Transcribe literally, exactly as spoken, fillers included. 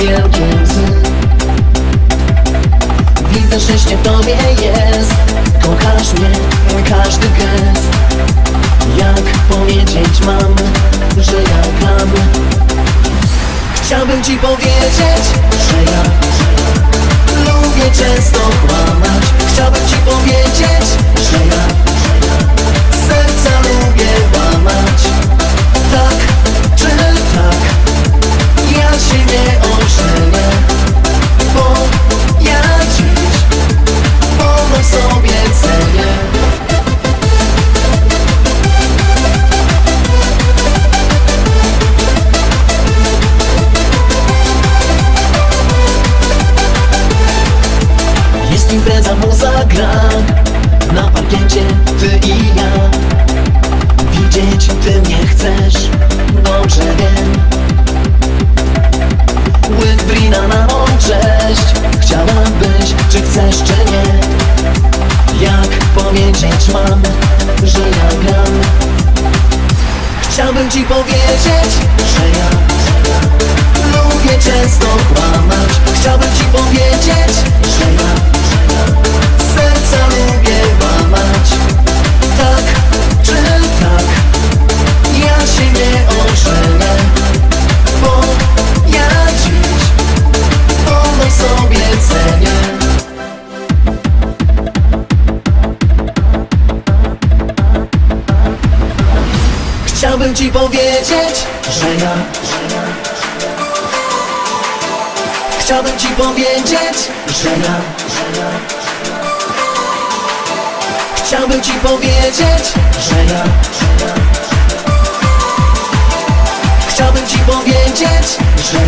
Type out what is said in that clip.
wielkie łzy. Widzę, szczęście w tobie jest. Kochasz mnie, mój każdy gest. Jak powiedzieć mam, że ja gram? Chciałbym ci powiedzieć, że ja lubię często kłamać. Chciałbym ci powiedzieć, że ja serca lubię łamać. Tak czy tak, ja się nie ożenię, bo ja dziś wolność sobie cenię. Jest impreza, muza gra, na parkiecie ty i ja. Widzieć ty mnie chcesz, dobrze wiem. Łyk brina na mą cześć. Chciałabyś, czy chcesz, czy nie? Jak powiedzieć mam, że ja gram? Chciałbym ci powiedzieć, że ja lubię często kłamać. Chciałbym ci powiedzieć, że ja serca lubię łamać. Tak czy tak, ja się nie ożenię, bo ja dziś wolność sobie cenię. Chciałbym ci powiedzieć, że ja Chciałbym ci powiedzieć, że ja Chciałbym ci powiedzieć, że ja Chciałbym ci powiedzieć, że